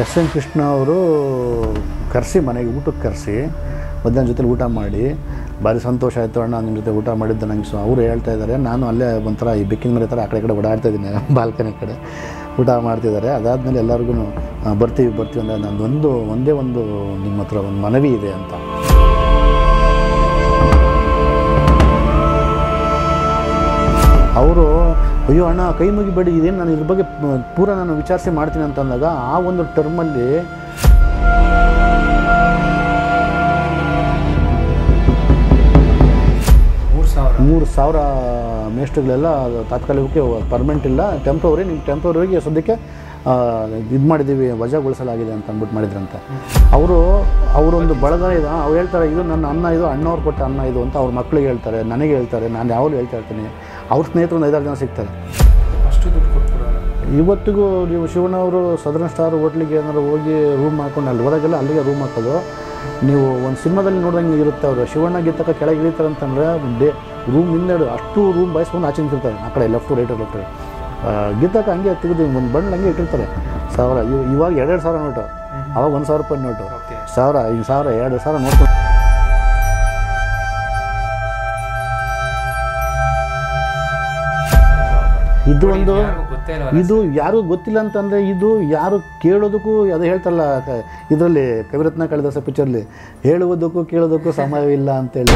S M Krishna ಅವರು ಕರೆಸಿ ಮನೆಗೆ ಊಟಕ್ಕೆ ಕರೆಸಿ ಮಧ್ಯಾಹ್ನ ಜೊತೆಲಿ ಊಟ ಮಾಡಿ ಭಾರಿ ಸಂತೋಷ ಆಯಿತು ಅಣ್ಣ ನಿಮ್ಮ ಜೊತೆ ಊಟ ಮಾಡಿದ್ದು ನನಗೆ ಅವರು ಹೇಳ್ತಾ ಇದ್ದಾರೆ. ನಾನು ಅಲ್ಲೇ ಒಂಥರ ಈ ಬೆಕ್ಕಿನ ಮನೆ ಥರ ಆ ಕಡೆ ಓಡಾಡ್ತಾ ಇದ್ದೀನಿ ಬಾಲ್ಕನಿ ಕಡೆ ಊಟ ಮಾಡ್ತಿದ್ದಾರೆ. ಅದಾದಮೇಲೆ ಎಲ್ಲರಿಗೂ ಬರ್ತೀವಿ ಅಂದರೆ ನಂದೊಂದು ಒಂದೇ ಒಂದು ನಿಮ್ಮ ಹತ್ರ ಒಂದು ಮನವಿ ಇದೆ ಅಂತ. ಅವರು ಅಯ್ಯೋ ಅಣ್ಣ ಕೈ ಮುಗಿಬೇಡಿ, ಇದೇನು ನಾನು ಇದ್ರ ಬಗ್ಗೆ ಪೂರ ನಾನು ವಿಚಾರಿಸಿ ಮಾಡ್ತೀನಿ ಅಂತ ಅಂದಾಗ ಆ ಒಂದು ಟರ್ಮಲ್ಲಿ ಮೂರು ಸಾವಿರ ಮೇಸ್ಟ್ರುಗಳೆಲ್ಲ ತಾತ್ಕಾಲಿಕಕ್ಕೆ ಪರ್ಮನೆಂಟ್ ಇಲ್ಲ, ಟೆಂಪ್ರವರಿ, ನಿಮ್ಮ ಟೆಂಪ್ರವರಿಗೆ ಸದ್ಯಕ್ಕೆ ಇದು ಮಾಡಿದ್ದೀವಿ, ವಜಾಗೊಳಿಸಲಾಗಿದೆ ಅಂತ ಅಂದ್ಬಿಟ್ಟು ಮಾಡಿದ್ರಂತೆ. ಅವರೊಂದು ಬಳಗ ಇದೆ, ಅವ್ರು ಹೇಳ್ತಾರೆ ಇದು ನನ್ನ ಅನ್ನ, ಇದು ಅಣ್ಣವ್ರು ಕೊಟ್ಟ ಅನ್ನ ಇದು ಅಂತ ಅವ್ರ ಮಕ್ಕಳಿಗೆ ಹೇಳ್ತಾರೆ, ನನಗೆ ಹೇಳ್ತಾರೆ, ನಾನು ಯಾವಾಗಲೂ ಹೇಳ್ತಾ ಇರ್ತೀನಿ. ಅವ್ರ ಸ್ನೇಹಿತರು ಒಂದು 5-6 ಜನ ಸಿಗ್ತಾರೆ. ಅಷ್ಟು ದುಡ್ಡು ಕೊಟ್ಬಿಡೋಣ. ಇವತ್ತಿಗೂ ನೀವು ಶಿವಣ್ಣವರು ಸದರ್ನ್ ಸ್ಟಾರ್ ಹೋಟ್ಲಿಗೆ ಏನಾದ್ರು ಹೋಗಿ ರೂಮ್ ಮಾಡ್ಕೊಂಡು ಅಲ್ಲಿ ಹೋದಾಗೆಲ್ಲ ಅಲ್ಲಿಗೆ ರೂಮ್ ಹಾಕೋದು. ನೀವು ಒಂದು ಸಿನಿಮಾದಲ್ಲಿ ನೋಡ್ದಂಗೆ ಇರುತ್ತೆ. ಅವರು ಶಿವಣ್ಣ ಗೀತಕ್ಕೆ ಕೆಳಗೆ ಇಳಿತಾರೆ ಅಂತಂದರೆ ರೂಮ್ ಹಿಂದೆಡು ಅಷ್ಟು ರೂಮ್ ಬಾಯಿಸ್ಕೊಂಡು ಆಚೆ ನಿಂತಿರ್ತಾರೆ, ಆ ಕಡೆ ಲೆಫ್ಟು ರೈಟು ಗೀತಕ್ಕೆ ಹಂಗೆ ತೆಗೆದು ಒಂದು ಬಂಡ್ ಹಂಗೆ ಇಟ್ಟಿರ್ತಾರೆ. 1000 ಇವಾಗ 2,000 ನೋಟು, ಅವಾಗ 1,000 ರೂಪಾಯಿ ನೋಟು, 1000 ಈಗ 1000 2,000 ನೋಡ್ಕೊಂಡು ಇದು ಯಾರಿಗೂ ಗೊತ್ತಿಲ್ಲ ಅಂತಂದರೆ ಇದು ಯಾರು ಕೇಳೋದಕ್ಕೂ ಅದು ಹೇಳ್ತಾರಲ್ಲ ಇದರಲ್ಲಿ ಕವಿರತ್ನ ಕಾಳಿದಾಸ ಪಿಕ್ಚರ್ಲಿ, ಹೇಳುವುದಕ್ಕೂ ಕೇಳೋದಕ್ಕೂ ಸಮಯವಿಲ್ಲ ಅಂತೇಳಿ.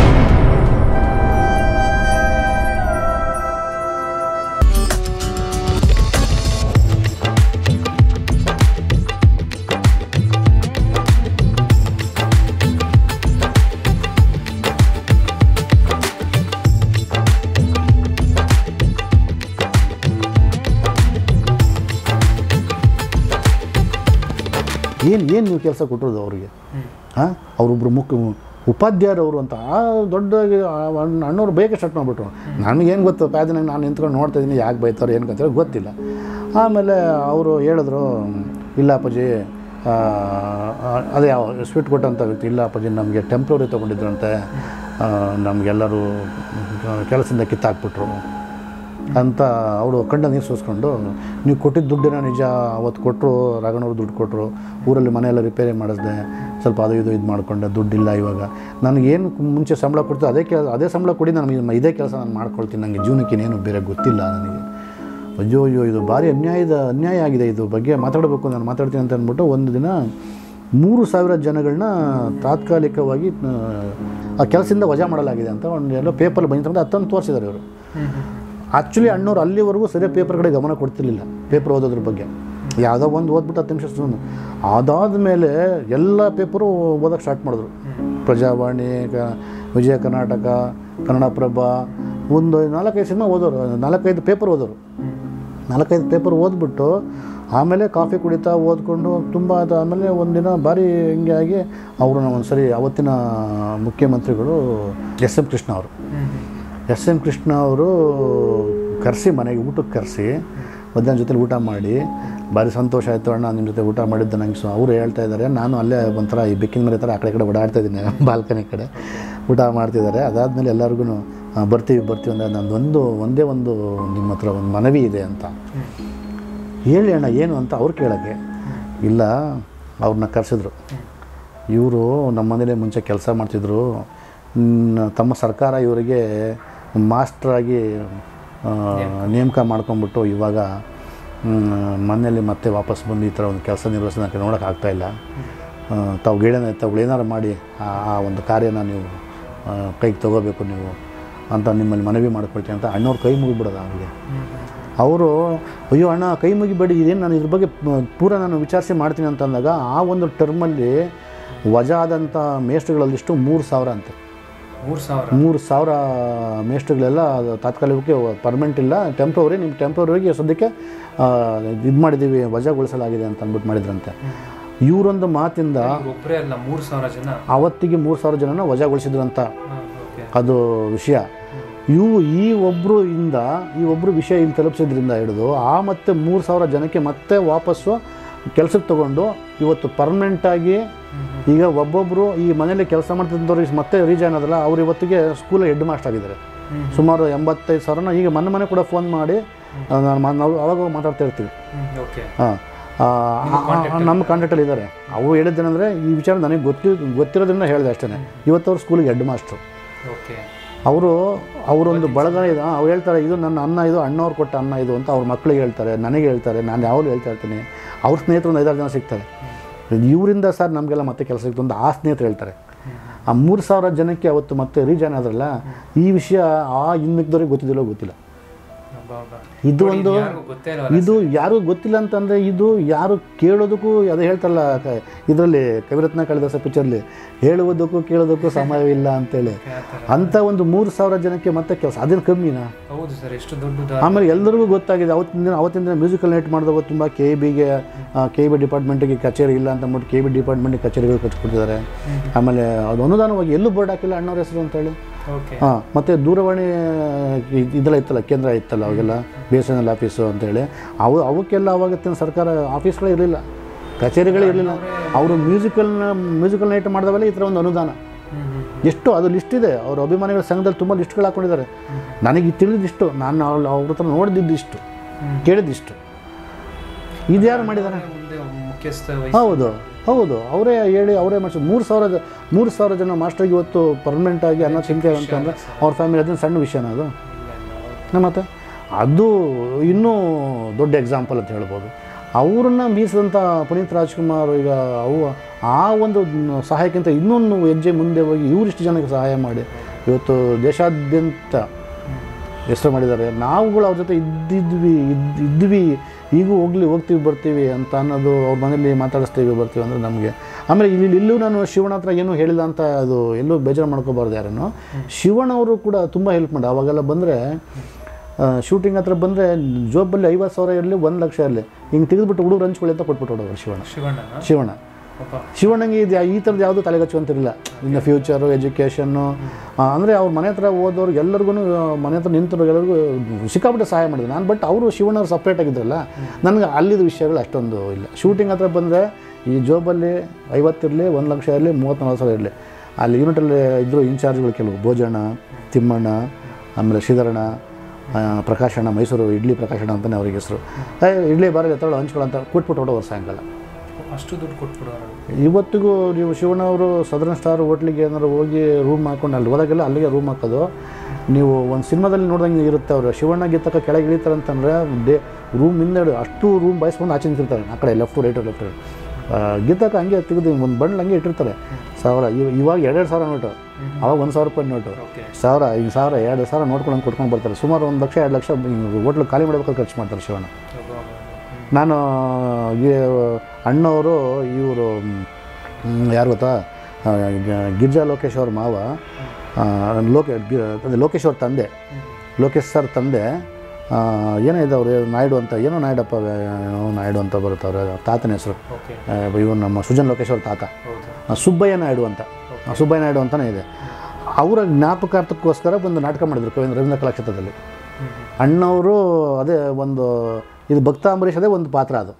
ಏನು ನೀವು ಕೆಲಸ ಕೊಟ್ಟಿರೋದು ಅವ್ರಿಗೆ? ಅವರೊಬ್ಬರು ಉಪಾಧ್ಯಾಯರವರು ಅಂತ ದೊಡ್ಡ ಅಣ್ಣವ್ರು ಬೇಗ ಸ್ಟಾರ್ಟ್ ಮಾಡಿಬಿಟ್ರು. ನನಗೇನು ಗೊತ್ತು, ಪ್ಯಾದನಾಗ ನಾನು ನಿಂತ್ಕೊಂಡು ನೋಡ್ತಾ ಇದ್ದೀನಿ, ಯಾಕೆ ಬೈತಾರೆ ಏನು ಗೊತ್ತಿಲ್ಲ ಗೊತ್ತಿಲ್ಲ. ಆಮೇಲೆ ಅವರು ಹೇಳಿದ್ರು, ಇಲ್ಲ ಅಪ್ಪಾಜಿ ಅದೇ ಸ್ವೀಟ್ ಕೊಟ್ಟಂಥ ವ್ಯಕ್ತಿ, ಇಲ್ಲ ಅಪ್ಪಾಜಿ ನಮಗೆ ಟೆಂಪ್ರವರಿ ತೊಗೊಂಡಿದ್ರಂತೆ, ನಮಗೆಲ್ಲರೂ ಕೆಲಸದಿಂದ ಕಿತ್ತಾಕ್ಬಿಟ್ರು ಅಂತ ಅವರು ಕಂಡ ನೀರು ಸೋಸ್ಕೊಂಡು, ನೀವು ಕೊಟ್ಟಿದ್ದ ದುಡ್ಡೇನೋ ನಿಜ, ಅವತ್ತು ಕೊಟ್ಟರು, ರಾಘಣ್ಣವ್ರು ದುಡ್ಡು ಕೊಟ್ಟರು, ಊರಲ್ಲಿ ಮನೆಯೆಲ್ಲ ರಿಪೇರಿ ಮಾಡಿಸ್ದೆ, ಸ್ವಲ್ಪ ಅದು ಇದು ಮಾಡಿಕೊಂಡೆ, ದುಡ್ಡಿಲ್ಲ ಇವಾಗ, ನನಗೇನು ಮುಂಚೆ ಸಂಬಳ ಕೊಡ್ತು ಅದೇ ಸಂಬಳ ಕೊಡಿ, ನನಗೆ ಇದೇ ಕೆಲಸ ನಾನು ಮಾಡ್ಕೊಳ್ತೀನಿ, ನನಗೆ ಜೀವನಕ್ಕೇನೇನು ಬೇರೆ ಗೊತ್ತಿಲ್ಲ ನನಗೆ. ಅಯ್ಯೋ ಇದು ಭಾರಿ ಅನ್ಯಾಯ ಆಗಿದೆ, ಇದು ಬಗ್ಗೆ ಮಾತಾಡಬೇಕು, ನಾನು ಮಾತಾಡ್ತೀನಿ ಅಂತ ಅಂದ್ಬಿಟ್ಟು ಒಂದು ದಿನ 3,000 ಜನಗಳನ್ನ ತಾತ್ಕಾಲಿಕವಾಗಿ ಆ ಕೆಲಸದಿಂದ ವಜಾ ಮಾಡಲಾಗಿದೆ ಅಂತ ಒಂದು ಎಲ್ಲೋ ಪೇಪರ್ ಬಂದಿತ್ತು, ಅದನ್ನು ತೋರಿಸಿದ್ದಾರೆ ಇವರು. ಆ್ಯಕ್ಚುಲಿ ಅಣ್ಣವ್ರು ಅಲ್ಲಿವರೆಗೂ ಸರಿಯಾಗಿ ಪೇಪರ್ ಕಡೆ ಗಮನ ಕೊಡ್ತಿರ್ಲಿಲ್ಲ, ಪೇಪರ್ ಓದೋದ್ರ ಬಗ್ಗೆ. ಯಾವುದೋ ಒಂದು ಓದ್ಬಿಟ್ಟು 10 ನಿಮಿಷ ಸುಮ್ಮನೆ. ಅದಾದಮೇಲೆ ಎಲ್ಲ ಪೇಪರು ಓದೋಕ್ಕೆ ಸ್ಟಾರ್ಟ್ ಮಾಡಿದ್ರು. ಪ್ರಜಾವಾಣಿ, ವಿಜಯ ಕರ್ನಾಟಕ, ಕನ್ನಡಪ್ರಭ, ಒಂದು 4-5 ಸಿನಿಮಾ ಓದೋರು, 4-5 ಪೇಪರ್ ಓದೋರು. 4-5 ಪೇಪರ್ ಓದ್ಬಿಟ್ಟು ಆಮೇಲೆ ಕಾಫಿ ಕುಡಿತಾ ಓದ್ಕೊಂಡು ತುಂಬ ಆಮೇಲೆ ಒಂದಿನ ಭಾರಿ ಹಿಂಗೆ ಆಗಿ ಅವ್ರನ್ನ ಒಂದು ಸರಿ ಅವತ್ತಿನ ಮುಖ್ಯಮಂತ್ರಿಗಳು ಎಸ್ ಎಂ ಕೃಷ್ಣ ಅವರು ಕರೆಸಿ ಮನೆಗೆ ಊಟಕ್ಕೆ ಕರೆಸಿ ಮಧ್ಯಾಹ್ನ ಜೊತೆಲಿ ಊಟ ಮಾಡಿ ಭಾರಿ ಸಂತೋಷ ಆಯಿತು ಅಣ್ಣ ನಿಮ್ಮ ಜೊತೆ ಊಟ ಮಾಡಿದ್ದು ನನಗೆ ಅವರು ಹೇಳ್ತಾ ಇದ್ದಾರೆ. ನಾನು ಅಲ್ಲೇ ಒಂಥರ ಈ ಬೆಕ್ಕಿನ ಮನೆ ಥರ ಆ ಕಡೆ ಓಡಾಡ್ತಾ ಇದ್ದೀನಿ ಬಾಲ್ಕನಿ ಕಡೆ ಊಟ ಮಾಡ್ತಿದ್ದಾರೆ. ಅದಾದಮೇಲೆ ಎಲ್ಲರಿಗೂ ಬರ್ತೀವಿ ಅಂದರೆ ನಂದೊಂದು ಒಂದೇ ಒಂದು ನಿಮ್ಮ ಹತ್ರ ಒಂದು ಮನವಿ ಇದೆ ಅಂತ. ಹೇಳಿ ಅಣ್ಣ ಏನು ಅಂತ ಅವ್ರು ಕೇಳೋಕ್ಕೆ, ಇಲ್ಲ ಅವ್ರನ್ನ ಕರೆಸಿದ್ರು. ಇವರು ನಮ್ಮ ಮನೇಲಿ ಮುಂಚೆ ಕೆಲಸ ಮಾಡ್ತಿದ್ರು, ತಮ್ಮ ಸರ್ಕಾರ ಇವರಿಗೆ ಮಾಸ್ಟ್ರಾಗಿ ನೇಮಕ ಮಾಡ್ಕೊಂಬಿಟ್ಟು ಇವಾಗ ಮನೆಯಲ್ಲಿ ಮತ್ತೆ ವಾಪಸ್ ಬಂದು ಈ ಥರ ಒಂದು ಕೆಲಸ ನಿರ್ವಹಿಸೋದಕ್ಕೆ ನೋಡೋಕೆ ಆಗ್ತಾಯಿಲ್ಲ, ತಾವುಗಳೇನಾರು ಮಾಡಿ ಆ ಒಂದು ಕಾರ್ಯನ ನೀವು ಕೈಗೆ ತೊಗೋಬೇಕು ನೀವು ಅಂತ ನಿಮ್ಮಲ್ಲಿ ಮನವಿ ಮಾಡ್ಕೊಳ್ತೀನಿ ಅಂತ ಅಣ್ಣವ್ರು ಕೈ ಮುಗಿಬಿಡೋದು ಅವರಿಗೆ. ಅವರು ಅಯ್ಯೋ ಅಣ್ಣ ಕೈ ಮುಗಿಬೇಡಿ, ಇದೇನು ನಾನು ಇದ್ರ ಬಗ್ಗೆ ಪೂರ ನಾನು ವಿಚಾರಿಸಿ ಮಾಡ್ತೀನಿ ಅಂತ ಅಂದಾಗ ಆ ಒಂದು ಟರ್ಮಲ್ಲಿ ವಜಾ ಆದಂಥ ಮೇಸ್ಟ್ರುಗಳಲ್ಲಿಷ್ಟು 3,000 ಅಂತೆ. 3,000 ಮೇಸ್ಟ್ರುಗಳೆಲ್ಲ ತಾತ್ಕಾಲಿಕಕ್ಕೆ ಪರ್ಮನೆಂಟ್ ಇಲ್ಲ, ಟೆಂಪ್ರವರಿ, ನಿಮ್ಮ ಟೆಂಪ್ರವರಿಗೆ ಸದ್ಯಕ್ಕೆ ಇದು ಮಾಡಿದ್ದೀವಿ, ವಜಾಗೊಳಿಸಲಾಗಿದೆ ಅಂತ ಅಂದ್ಬಿಟ್ಟು ಮಾಡಿದ್ರಂತೆ. ಇವರೊಂದು ಮಾತಿಂದ ಅವತ್ತಿಗೆ 3,000 ಜನನ ವಜಾಗೊಳಿಸಿದ್ರಂತ. ಅದು ವಿಷಯ. ಈ ಒಬ್ಬರು ವಿಷಯ ಇಲ್ಲಿ ತಲುಪಿಸಿದ್ರಿಂದ ಹಿಡಿದು ಮತ್ತೆ 3,000 ಜನಕ್ಕೆ ಮತ್ತೆ ವಾಪಸ್ಸು ಕೆಲಸಕ್ಕೆ ತೊಗೊಂಡು ಇವತ್ತು ಪರ್ಮನೆಂಟಾಗಿ ಈಗ ಒಬ್ಬೊಬ್ಬರು ಈ ಮನೇಲಿ ಕೆಲಸ ಮಾಡ್ತಿದ್ದವ್ರಿಗೆ ಮತ್ತೆ ರೀಜಾಯ್ನ್ ಆದಲ್ಲ, ಅವ್ರು ಇವತ್ತಿಗೆ ಸ್ಕೂಲಲ್ಲಿ ಹೆಡ್ ಮಾಸ್ಟರ್ ಆಗಿದ್ದಾರೆ. ಸುಮಾರು 85,000 ಈಗ ಮನೆ ಕೂಡ ಫೋನ್ ಮಾಡಿ ನಾವು ಅವಾಗ ಮಾತಾಡ್ತಾ ಇರ್ತೀವಿ. ನಮ್ಮ ಕಾಂಟ್ಯಾಕ್ಟಲ್ಲಿ ಇದ್ದಾರೆ. ಅವರು ಹೇಳಿದ್ದೇನೆಂದರೆ ಈ ವಿಚಾರ ನನಗೆ ಗೊತ್ತಿರೋದ್ರಿಂದ ಹೇಳಿದೆ ಅಷ್ಟೇ. ಇವತ್ತು ಅವ್ರು ಸ್ಕೂಲಿಗೆ ಹೆಡ್ ಮಾಸ್ಟ್ರು. ಅವರೊಂದು ಬಳಗ ಇದೆ. ಅವ್ರು ಹೇಳ್ತಾರೆ ಇದು ನನ್ನ ಅನ್ನ, ಇದು ಅಣ್ಣವ್ರು ಕೊಟ್ಟ ಅನ್ನ ಇದು ಅಂತ ಅವ್ರ ಮಕ್ಕಳಿಗೆ ಹೇಳ್ತಾರೆ, ನನಗೆ ಹೇಳ್ತಾರೆ. ನಾನು ಯಾವಾಗಲೂ ಹೇಳ್ತಾ ಇರ್ತೀನಿ. ಅವ್ರ ಸ್ನೇಹಿತರು ಒಂದು 5-6 ಜನ ಸಿಗ್ತಾರೆ. ಇವರಿಂದ ಸರ್ ನಮಗೆಲ್ಲ ಮತ್ತೆ ಕೆಲಸ ಸಿಕ್ತು ಅಂತ ಆ ಸ್ನೇಹಿತರು ಹೇಳ್ತಾರೆ. ಆ 3,000 ಜನಕ್ಕೆ ಅವತ್ತು ಮತ್ತೆ ರೀಜಾಯ್ನ್ ಆದ್ರಲ್ಲ, ಈ ವಿಷಯ ಇನ್ನಿದ್ದವ್ರಿಗೆ ಗೊತ್ತಿಲ್ಲ. ಇದು ಯಾರು ಗೊತ್ತಿಲ್ಲ ಅಂತಂದರೆ, ಇದು ಯಾರು ಕೇಳೋದಕ್ಕೂ ಅದು ಹೇಳ್ತಾರಲ್ಲ ಇದರಲ್ಲಿ ಕವಿರತ್ನ ಕಾಳಿದಾಸ ಪಿಕ್ಚರ್ಲಿ, ಹೇಳುವುದಕ್ಕೂ ಕೇಳೋದಕ್ಕೂ ಸಮಯವಿಲ್ಲ ಅಂತೇಳಿ. ಅಂಥ ಒಂದು 3,000 ಜನಕ್ಕೆ ಮತ್ತೆ ಕೆಲಸ ಅದೇನು ಕಮ್ಮಿನಾ? ಆಮೇಲೆ ಎಲ್ಲರಿಗೂ ಗೊತ್ತಾಗಿದೆ. ಅವತ್ತಿನ ದಿನ ಮ್ಯೂಸಿಕಲ್ ನೈಟ್ ಮಾಡಿದಾಗ ತುಂಬ ಕೆ ಬಿ ಡಿಪಾರ್ಟ್ಮೆಂಟಿಗೆ ಕಚೇರಿ ಇಲ್ಲ ಅಂತ ಅಂದ್ಬಿಟ್ಟು ಕೆ ಬಿ ಡಿಪಾರ್ಟ್ಮೆಂಟಿಗೆ ಕಚೇರಿಗಳು ಕಟ್ಕೊಡ್ತಿದ್ದಾರೆ. ಆಮೇಲೆ ಅದು ಅನುದಾನವಾಗಿ ಎಲ್ಲೂ ಬೋರ್ಡ್ ಹಾಕಿಲ್ಲ ಅಣ್ಣವ್ರ ಹೆಸರು ಅಂತೇಳಿ. ಮತ್ತು ದೂರವಾಣಿ ಇದೆಲ್ಲ ಇತ್ತಲ್ಲ, ಕೇಂದ್ರ ಇತ್ತಲ್ಲ, ಅವಾಗೆಲ್ಲ BSNL ಆಫೀಸು ಅಂತೇಳಿ ಅವಕ್ಕೆಲ್ಲ ಅವಾಗಿನ ಸರ್ಕಾರ ಆಫೀಸ್ಗಳೇ ಇರಲಿಲ್ಲ, ಕಚೇರಿಗಳೇ ಇರಲಿಲ್ಲ. ಅವರು ಮ್ಯೂಸಿಕಲ್ ನೈಟ್ ಮಾಡಿದವಲ್ಲ ಈ ಥರ ಒಂದು ಅನುದಾನ ಎಷ್ಟು ಅದು ಲಿಸ್ಟ್ ಇದೆ. ಅವ್ರ ಅಭಿಮಾನಿಗಳ ಸಂಘದಲ್ಲಿ ತುಂಬ ಲಿಸ್ಟ್ಗಳು ಹಾಕ್ಕೊಂಡಿದ್ದಾರೆ. ನನಗೆ ತಿಳಿದಿಷ್ಟು, ನಾನು ಅವ್ರ ಹತ್ರ ನೋಡಿದ್ದಿಷ್ಟು, ಕೇಳಿದ್ದಿಷ್ಟು. ಇದ್ಯಾರು ಮಾಡಿದ್ದಾರೆ? ಹೌದು ಅವರೇ ಹೇಳಿ ಅವರೇ ಮಾಡಿಸಿ. 3,000 ಜನ ಮಾಸ್ಟರ್ಗೆ ಇವತ್ತು ಪರ್ಮನೆಂಟಾಗಿ ಅನ್ನ ತಿಂತೇವೆ ಅಂತಂದರೆ ಅವ್ರ ಫ್ಯಾಮಿಲಿ ಅದನ್ನು ಸಣ್ಣ ವಿಷಯನ ಅದು. ಮತ್ತು ಅದು ಇನ್ನೂ ದೊಡ್ಡ ಎಕ್ಸಾಂಪಲ್ ಅಂತ ಹೇಳ್ಬೋದು. ಅವ್ರನ್ನ ಮೀರಿಸಿದಂಥ ಪುನೀತ್ ರಾಜ್ಕುಮಾರ್ ಈಗ ಆ ಒಂದು ಸಹಾಯಕ್ಕಿಂತ ಇನ್ನೊಂದು ಹೆಜ್ಜೆ ಮುಂದೆ ಹೋಗಿ ಇವರಿಷ್ಟು ಜನಕ್ಕೆ ಸಹಾಯ ಮಾಡಿ ಇವತ್ತು ದೇಶಾದ್ಯಂತ ಹೆಸರು ಮಾಡಿದ್ದಾರೆ. ನಾವುಗಳು ಅವ್ರ ಜೊತೆ ಇದ್ವಿ ಈಗೂ ಹೋಗ್ತೀವಿ ಬರ್ತೀವಿ ಅಂತ ಅನ್ನೋದು, ಅವ್ರ ಮನೇಲಿ ಮಾತಾಡಿಸ್ತೀವಿ ಬರ್ತೀವಿ ಅಂದರೆ ನಮಗೆ. ಆಮೇಲೆ ಇಲ್ಲೂ ನಾನು ಶಿವಣ್ಣ ಹತ್ರ ಏನೂ ಹೇಳಿಲ್ಲ ಅಂತ ಅದು ಎಲ್ಲೂ ಬೇಜಾರು ಮಾಡ್ಕೋಬಾರ್ದು ಯಾರನ್ನು. ಶಿವಣ್ಣ ಅವರು ಕೂಡ ತುಂಬ ಹೆಲ್ಪ್ ಮಾಡಿ. ಅವಾಗೆಲ್ಲ ಬಂದರೆ ಶೂಟಿಂಗ್ ಹತ್ರ ಬಂದರೆ ಜೋಬಲ್ಲಿ 50,000 ಇರಲಿ 1,00,000 ಇರಲಿ ಹಿಂಗೆ ತೆಗೆದುಬಿಟ್ಟು ಹುಡುಗರು ಹಂಚ್ಕೊಳ್ಳಿ ಅಂತ ಕೊಟ್ಬಿಟ್ಟು ಹೋಗೋರು ಶಿವಣ್ಣಂಗೆ ಇದು ಈ ಥರದ್ದು ಯಾವುದೂ ತಲೆಗಚ್ಚುವಂತಿರಲಿಲ್ಲ. ಇನ್ನು ಫ್ಯೂಚರು, ಎಜುಕೇಷನ್ನು ಅಂದರೆ ಅವ್ರ ಮನೆ ಹತ್ರ ಹೋದವ್ರಿಗೆ ಎಲ್ಲರಿಗೂ, ಮನೆ ಹತ್ರ ನಿಂತವ್ರಿಗೆ ಎಲ್ಲರಿಗೂ ಸಿಕ್ಕಾಪಟ್ಟೆ ಸಹಾಯ ಮಾಡಿದೆ ನಾನು. ಬಟ್ ಅವರು ಶಿವಣ್ಣವ್ರು ಸಪ್ರೇಟಾಗಿದ್ರಲ್ಲ, ನನಗೆ ಅಲ್ಲಿದ್ದ ವಿಷಯಗಳು ಅಷ್ಟೊಂದು ಇಲ್ಲ. ಶೂಟಿಂಗ್ ಹತ್ರ ಬಂದರೆ ಈ ಜೋಬಲ್ಲಿ 50 ಇರಲಿ 1,00,000 ಇರಲಿ 34,000 ಇರಲಿ, ಅಲ್ಲಿ ಯೂನಿಟಲ್ಲಿ ಇದ್ದರು ಇನ್ಚಾರ್ಜ್ಗಳು ಕೆಲವು, ಭೋಜಣ್ಣ, ತಿಮ್ಮಣ್ಣ, ಆಮೇಲೆ ಶ್ರೀಧರಣ್ಣ, ಪ್ರಕಾಶಣ್ಣ, ಮೈಸೂರು ಇಡ್ಲಿ ಪ್ರಕಾಶಣ್ಣ ಅಂತಲೇ ಅವ್ರಿಗೆ ಹೆಸರು. ಇಡ್ಲಿ ಬಾರಲ್ಲಿ ಎತ್ತೊಳ ಹಂಚ್ಕೊಳ್ಳೋ ಕೊಟ್ಬಿಟ್ಟು ಹೊಡೋರು ಸಾಯಂಕಾಲ. ಅಷ್ಟು ದುಡ್ಡು ಕೊಟ್ಬಿಡೋರು. ಇವತ್ತಿಗೂ ನೀವು ಶಿವಣ್ಣವರು ಸದರ್ನ್ ಸ್ಟಾರ್ ಹೋಟ್ಲಿಗೆ ಏನಾರು ಹೋಗಿ ರೂಮ್ ಹಾಕೊಂಡು ಅಲ್ಲಿ ಹೋದಾಗೆಲ್ಲ ಅಲ್ಲಿಗೆ ರೂಮ್ ಹಾಕೋದು. ನೀವು ಒಂದು ಸಿನಿಮಾದಲ್ಲಿ ನೋಡ್ದಂಗೆ ಇರುತ್ತೆ. ಅವರು ಶಿವಣ್ಣ ಗೀತಕ್ಕೆ ಕೆಳಗೆ ಇಳಿತಾರೆ ಅಂತಂದರೆ ರೂಮ್ ಹಿಂದೆ ಅಷ್ಟು ರೂಮ್ ಬಾಯಿಸ್ಕೊಂಡು ಆಚೆ ನಿಂತಿರ್ತಾರೆ. ಆ ಕಡೆ ಲೆಫ್ಟ್ ಗೀತಕ್ಕೆ ಹಂಗೆ ತೆಗೆದು ಒಂದು ಬಂಡ್ಲು ಹಂಗೆ ಇಟ್ಟಿರ್ತಾರೆ. 1,000 ಇವಾಗ 2,000 ನೋಟು, ಅವಾಗ 1,000 ರೂಪಾಯಿ ನೋಟು. 2,000 ನೋಡ್ಕೊಂಡು ಕೊಟ್ಕೊಂಡು ಬರ್ತಾರೆ. ಸುಮಾರು 1,00,000 2,00,000 ಹೋಟ್ಲು ಖಾಲಿ ಮಾಡಬೇಕಾದ್ರೆ ಖರ್ಚು ಮಾಡ್ತಾರೆ ಶಿವಣ್ಣ. ನಾನು ಅಣ್ಣವರು ಇವರು ಯಾರು ಗೊತ್ತಾ, ಗಿರ್ಜಾ ಲೋಕೇಶ್ ಅವ್ರ ಮಾವ, ಲೋಕೇಶ್ ಅವ್ರ ತಂದೆ, ಲೋಕೇಶ್ ಸರ್ ತಂದೆ ಏನಿದೆ ಅವರು ನಾಯ್ಡು ಅಂತ, ನಾಯ್ಡು ಅಂತ ಬರುತ್ತೆ ಅವ್ರ ತಾತನ ಹೆಸರು. ಇವರು ನಮ್ಮ ಸುಜನ್ ಲೋಕೇಶ್ ಅವ್ರ ತಾತ ಸುಬ್ಬಯ್ಯ ನಾಯ್ಡು ಅಂತಲೇ ಇದೆ. ಅವರ ಜ್ಞಾಪಕಾರ್ಥಕ್ಕೋಸ್ಕರ ಒಂದು ನಾಟಕ ಮಾಡಿದ್ರು ರವೀಂದ್ರ ಕಲಾಕ್ಷೇತ್ರದಲ್ಲಿ. ಅಣ್ಣವರು ಅದೇ ಒಂದು ಇದು ಭಕ್ತ ಅಂಬರೀಷ್ ಅದೇ ಒಂದು ಪಾತ್ರ ಅದು.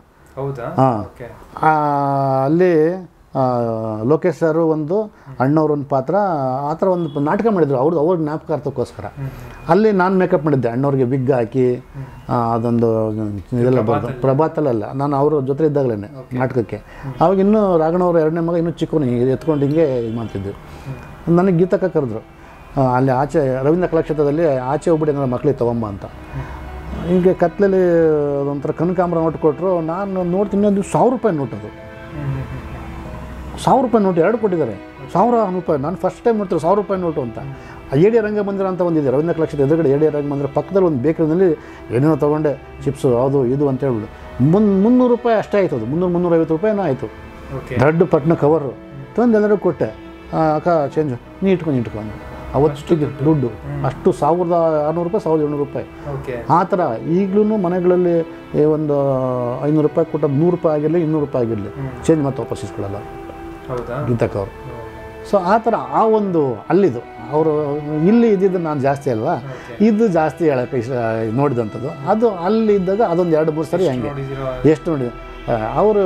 ಅಲ್ಲಿ ಲೋಕೇಶ್ ಸರ್ ಒಂದು, ಅಣ್ಣವ್ರ ಒಂದು ಪಾತ್ರ, ಆ ಥರ ಒಂದು ನಾಟಕ ಮಾಡಿದ್ರು ಅವ್ರ ಜ್ಞಾಪಕಾರ್ಥಕ್ಕೋಸ್ಕರ. ಅಲ್ಲಿ ನಾನು ಮೇಕಪ್ ಮಾಡಿದ್ದೆ, ಅಣ್ಣವ್ರಿಗೆ ವಿಗ್ ಹಾಕಿ ಅದೊಂದು ಇದೆಲ್ಲ ಬರ್ದು ಪ್ರಭಾತಲ್ಲ, ನಾನು ಅವ್ರ ಜೊತೆ ಇದ್ದಾಗಲೇ ನಾಟಕಕ್ಕೆ. ಅವಾಗ ಇನ್ನೂ ರಾಘಣ್ಣವ್ರ 2ನೇ ಮಗ ಇನ್ನೂ ಚಿಕ್ಕವನು ಎತ್ಕೊಂಡು ಹಿಂಗೆ ಇದು ಮಾಡ್ತಿದ್ದರು. ನನಗೆ ಗೀತಕ್ಕೆ ಕರೆದ್ರು ಅಲ್ಲಿ ಆಚೆ ರವೀಂದ್ರ ಕಲಾಕ್ಷೇತ್ರದಲ್ಲಿ, ಆಚೆ ಹೋಗ್ಬಿಟ್ಟು ಏನಾದ್ರು ಮಕ್ಳಿಗೆ ತೊಗೊಂಬ ಅಂತ. ಹಿಂಗೆ ಕತ್ಲಲ್ಲಿ ಒಂಥರ ಕನಕಾಂಬರ ನೋಟ್ ಕೊಟ್ಟರು. ನಾನು ನೋಡ್ತೀನಿ, ಅದು 1,000 ರೂಪಾಯಿ ನೋಟ್. ಅದು 1,000 ರೂಪಾಯಿ ನೋಟ್ 2 ಕೊಟ್ಟಿದ್ದಾರೆ. 1,000 ರೂಪಾಯಿ ನಾನು ಫಸ್ಟ್ ಟೈಮ್ ನೋಡ್ತೀನಿ 1,000 ರೂಪಾಯಿ ನೋಟು ಅಂತ. ಎಡೆ ರಂಗಮಂದಿರ ಅಂತ ಒಂದಿದೆ ರವೀಂದ್ರ ಕಲಾಕ್ಷೇತ್ರ ಎದುರುಗಡೆ. ಎಡೆ ರಂಗಮಂದಿರ ಪಕ್ಕದಲ್ಲಿ ಒಂದು ಬೇಕರಿನಲ್ಲಿ ಏನೇನೋ ತೊಗೊಂಡೆ, ಚಿಪ್ಸು ಅದು ಇದು ಅಂತ ಹೇಳ್ಬಿಟ್ಟು 300 ರೂಪಾಯಿ ಅಷ್ಟೇ ಆಯಿತು. ಅದು 300-350 ರೂಪಾಯಿನೋ ಆಯಿತು. ದೊಡ್ಡ ಪಟ್ನ ಕವರು ತಂದು ಎಲ್ಲರಿಗೂ ಕೊಟ್ಟೆ. ಅಕ್ಕ ಚೇಂಜ್ ನೀ ಇಟ್ಕೊಂಡು ಅವತ್ತಿಗೆ ದುಡ್ಡು ಅಷ್ಟು 1,600 ರೂಪಾಯಿ 1,700 ರೂಪಾಯಿ ಆ ಥರ. ಈಗಲೂ ಮನೆಗಳಲ್ಲಿ ಒಂದು 500 ರೂಪಾಯಿ ಕೊಟ್ಟು 100 ರೂಪಾಯಿ ಆಗಿರಲಿ 200 ರೂಪಾಯಿ ಆಗಿರಲಿ ಚೇಂಜ್ ಮತ್ತೆ ವಾಪಸ್ ಇಸ್ಕೊಳ್ಳಲ್ಲ ಗೀತಕ್ಕವ್ರು. ಸೊ ಆ ಥರ ಆ ಒಂದು ಅಲ್ಲಿದು ಅವರು ಇಲ್ಲಿ ಇದ್ದಿದ್ದು ನಾನು ಜಾಸ್ತಿ ಅಲ್ವಾ, ಇದು ಜಾಸ್ತಿ ಹೇಳೋಕ್ಕೆ ನೋಡಿದಂಥದ್ದು. ಅದು ಅಲ್ಲಿದ್ದಾಗ ಅದೊಂದು 2-3 ಸರಿ ಹಂಗೆ ಎಷ್ಟು ನೋಡಿದೆ. ಅವರು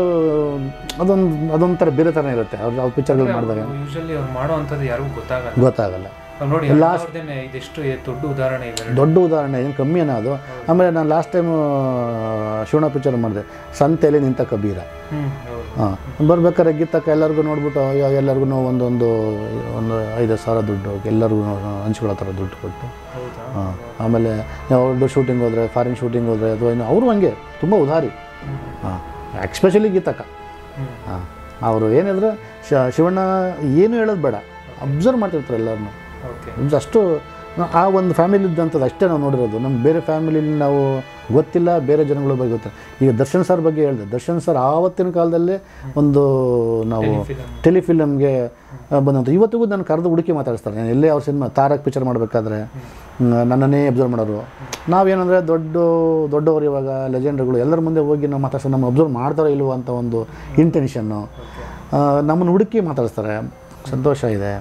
ಅದೊಂಥರ ಬೇರೆ ಥರ ಇರುತ್ತೆ ಅವ್ರ ಪಿಕ್ಚರ್ಗಳು ಮಾಡಿದಾಗ. ಯೂಶಲಿ ಅವ್ರು ಮಾಡೋ ಅಂಥದ್ದು ಯಾರಿಗೂ ಗೊತ್ತಾಗಲ್ಲ. ನೋಡಿ ಅವ್ರದ್ದೇನೆ ಇದೆಷ್ಟು ದೊಡ್ಡ ಉದಾಹರಣೆ ಇದೆ. ದೊಡ್ಡ ಉದಾಹರಣೆ, ಏನು ಕಮ್ಮಿ ಏನೋ ಅದು. ಆಮೇಲೆ ನಾನು ಲಾಸ್ಟ್ ಟೈಮು ಶಿವಣ್ಣ ಪಿಕ್ಚರ್ ಮಾಡಿದೆ, ಸಂತೆಯಲ್ಲಿ ನಿಂತ ಕಬೀರ. ಹಾಂ, ಬರ್ಬೇಕಾದ್ರೆ ಗೀತಕ್ಕ ಎಲ್ಲರಿಗೂ ನೋಡ್ಬಿಟ್ಟು ಎಲ್ಲರಿಗೂ ಒಂದು 5,000 ದುಡ್ಡು ಎಲ್ಲರಿಗೂ ಹಂಚ್ಕೊಳ್ಳೋ ಥರ ದುಡ್ಡು ಕೊಟ್ಟು. ಹಾಂ, ಆಮೇಲೆ ಅವ್ರದ್ದು ಶೂಟಿಂಗ್ ಹೋದರೆ, ಫಾರಿನ್ ಶೂಟಿಂಗ್ ಹೋದರೆ ಅಥವಾ ಇನ್ನು ಅವರು ಹಂಗೆ ತುಂಬ ಉದಾರಿ. ಹಾಂ, ಎಕ್ಸ್ಪೆಷಲಿ ಗೀತಕ್ಕ. ಹಾಂ, ಅವರು ಏನಿದ್ರೆ ಶಿವಣ್ಣ ಏನು ಹೇಳೋದು ಬೇಡ, ಅಬ್ಸರ್ವ್ ಮಾಡ್ತಿರ್ತಾರೆ ಎಲ್ಲರನ್ನೂ. ಅಷ್ಟು ಆ ಒಂದು ಫ್ಯಾಮಿಲಿ ಇದ್ದಂಥದ್ದು ಅಷ್ಟೇ ನಾವು ನೋಡಿರೋದು. ನಮ್ಗೆ ಬೇರೆ ಫ್ಯಾಮಿಲಿಲಿ ನಾವು ಗೊತ್ತಿಲ್ಲ, ಬೇರೆ ಜನಗಳ ಬಗ್ಗೆ ಗೊತ್ತಿಲ್ಲ. ಈಗ ದರ್ಶನ್ ಸರ್ ಬಗ್ಗೆ ಹೇಳಿದೆ, ದರ್ಶನ್ ಸರ್ ಆವತ್ತಿನ ಕಾಲದಲ್ಲೇ ಒಂದು ನಾವು ಟೆಲಿಫಿಲಮ್ಗೆ ಬಂದಂಥ ಇವತ್ತಿಗೂ ನಾನು ಕರೆದು ಹುಡುಕಿ ಮಾತಾಡಿಸ್ತಾರೆ. ನಾನು ಎಲ್ಲೇ ಅವ್ರ ಸಿನಿಮಾ ತಾರಕ್ ಪಿಕ್ಚರ್ ಮಾಡಬೇಕಾದ್ರೆ ನನ್ನನ್ನೇ ಅಬ್ಸರ್ವ್ ಮಾಡೋರು. ನಾವೇನಂದರೆ ದೊಡ್ಡವರು ಇವಾಗ ಲೆಜೆಂಡ್ಗಳು ಎಲ್ಲರ ಮುಂದೆ ಹೋಗಿ ನಾವು ಮಾತಾಡ್ತಾರೆ, ನಮ್ಮ ಅಬ್ಸರ್ವ್ ಮಾಡ್ತಾರೋ ಇಲ್ವೋ ಅಂತ ಒಂದು ಇಂಟೆನ್ಷನ್ನು. ನಮ್ಮನ್ನು ಹುಡುಕಿ ಮಾತಾಡಿಸ್ತಾರೆ, ಸಂತೋಷ ಇದೆ.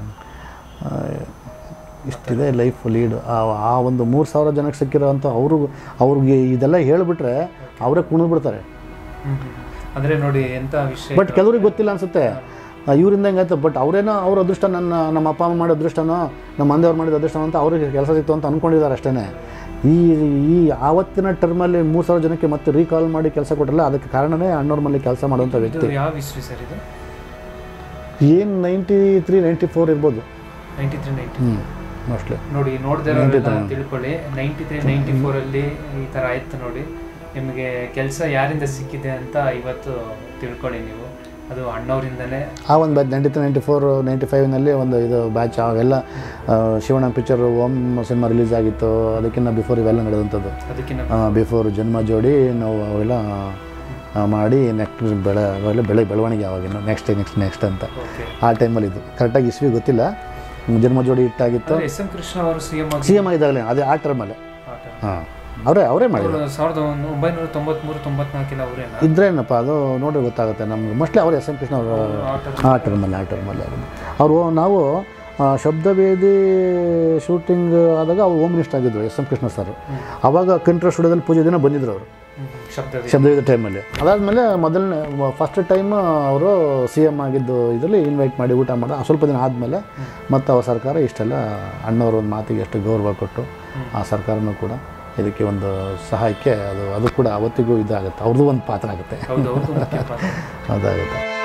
ಇಷ್ಟಿದೆ ಲೈಫ್ ಲೀಡ್. ಆ ಒಂದು 3,000 ಜನಕ್ಕೆ ಸಿಕ್ಕಿರೋ ಅಂಥ ಅವ್ರಿಗೆ ಇದೆಲ್ಲ ಹೇಳಿಬಿಟ್ರೆ ಅವರೇ ಕುಣಿದ್ಬಿಡ್ತಾರೆ. ಅಂದರೆ ನೋಡಿ ಎಂಥ ವಿಷಯ. ಬಟ್ ಕೆಲವ್ರಿಗೆ ಗೊತ್ತಿಲ್ಲ ಅನಿಸುತ್ತೆ, ಇವರಿಂದ ಹೆಂಗಾಯ್ತು. ಬಟ್ ಅವರೇನೋ ಅವ್ರ ಅದೃಷ್ಟ, ನಮ್ಮ ಅಪ್ಪ ಅಮ್ಮ ಮಾಡಿದ ಅದೃಷ್ಟನೋ, ನಮ್ಮ ಮಂದಿಯವ್ರು ಮಾಡಿದ ಅದೃಷ್ಟನೋ ಅಂತ ಅವ್ರಿಗೆ ಕೆಲಸ ಸಿಕ್ತು ಅಂತ ಅಂದ್ಕೊಂಡಿದ್ದಾರೆ ಅಷ್ಟೇ. ಈ ಆವತ್ತಿನ ಟರ್ಮಲ್ಲಿ 3,000 ಜನಕ್ಕೆ ಮತ್ತೆ ರೀಕಾಲ್ ಮಾಡಿ ಕೆಲಸ ಕೊಟ್ಟರಲ್ಲ, ಅದಕ್ಕೆ ಕಾರಣವೇ ಅಣ್ಣವ್ರ ಮನೇಲಿ ಕೆಲಸ ಮಾಡುವಂಥ ವ್ಯಕ್ತಿ. ಯಾವ ಇಸ್ವಿ ಸರ್ ಇದು? ಏನು 93, 94 ಇರ್ಬೋದು. 93, ಮೋಸ್ಟ್ಲಿ. ನೋಡಿ ನೋಡಿದ್ರೆ ತಿಳ್ಕೊಳ್ಳಿ, 93, 94 ಈ ಥರ ಆಯ್ತು ನೋಡಿ. ನಿಮಗೆ ಕೆಲಸ ಯಾರಿಂದ ಸಿಕ್ಕಿದೆ ಅಂತ ಇವತ್ತು ತಿಳ್ಕೊಳ್ಳಿ ನೀವು. ಅದು ಅಣ್ಣವರಿಂದನೇ ಆ ಒಂದು ಬ್ಯಾಚ್ 93, 94, 95ನಲ್ಲಿ ಒಂದು ಇದು ಬ್ಯಾಚ್. ಅವೆಲ್ಲ Shivanna picture Om cinema release ಆಗಿತ್ತು, ಅದಕ್ಕಿಂತ ಬಿಫೋರ್ ಇವೆಲ್ಲ ನಡೆದಂಥದ್ದು. ಬಿಫೋರ್ ಜನ್ಮ ಜೋಡಿ ನಾವು ಅವೆಲ್ಲ ಮಾಡಿ ನೆಕ್ಸ್ಟ್ ಬೆಳವಣಿಗೆ ಆವಾಗಿನ ನೆಕ್ಸ್ಟ್ ಅಂತ ಆ ಟೈಮಲ್ಲಿ ಇದು ಕರೆಕ್ಟಾಗಿ ಇಸ್ವಿ ಗೊತ್ತಿಲ್ಲ. ಜನ್ಮ ಜೋಡಿ ಇಟ್ಟಾಗಿತ್ತು. ಎಸ್ ಎಂ ಕೃಷ್ಣ ಅವರು ಸಿ ಎಂ ಆಗಿದ್ದಾಗಲೇ ಅದೇ ಆ ಟರ್ಮಲ್ಲೇ. ಹಾಂ, ಅವರೇ ಮಾಡಿದ್ರು. 1993-94 ಅವರೇನಾ ಇದ್ರೇನಪ್ಪ ಅದು ನೋಡ್ರಿ ಗೊತ್ತಾಗುತ್ತೆ ನಮ್ಗೆ. ಮೋಸ್ಟ್ಲಿ ಅವರು ಎಸ್ ಎಂ ಕೃಷ್ಣ ಅವರು ಆ ಟರ್ಮಲ್ಲಿ ಅವರು. ನಾವು ಶಬ್ದವೇದಿ ಶೂಟಿಂಗ್ ಆದಾಗ ಅವ್ರು ಹೋಮ್ ಮಿನಿಸ್ಟರ್ ಆಗಿದ್ದರು ಎಸ್ ಎಂ ಕೃಷ್ಣ ಸರ್. ಆವಾಗ ಕಂಟ್ರೋಲ್ ಸ್ಟುಡಿಯೋದಲ್ಲಿ ಪೂಜೆ ದಿನ ಬಂದಿದ್ರು ಅವರು ಶಬ್ದವೇದಿ ಟೈಮಲ್ಲಿ. ಅದಾದಮೇಲೆ ಫಸ್ಟ್ ಟೈಮ್ ಅವರು ಸಿ ಎಮ್ ಆಗಿದ್ದು ಇದರಲ್ಲಿ ಇನ್ವೈಟ್ ಮಾಡಿ ಊಟ ಮಾಡೋ ಸ್ವಲ್ಪ ದಿನ ಆದಮೇಲೆ ಮತ್ತು ಅವ್ರ ಸರ್ಕಾರ ಇಷ್ಟೆಲ್ಲ ಅಣ್ಣವ್ರ ಒಂದು ಮಾತಿಗೆ ಎಷ್ಟು ಗೌರವ ಕೊಟ್ಟು ಆ ಸರ್ಕಾರನೂ ಕೂಡ ಇದಕ್ಕೆ ಒಂದು ಸಹಾಯಕ್ಕೆ ಅದು ಕೂಡ ಅವತ್ತಿಗೂ ಇದಾಗುತ್ತೆ, ಅವ್ರದ್ದು ಒಂದು ಪಾತ್ರ ಆಗುತ್ತೆ. ಹೌದಾಗುತ್ತೆ.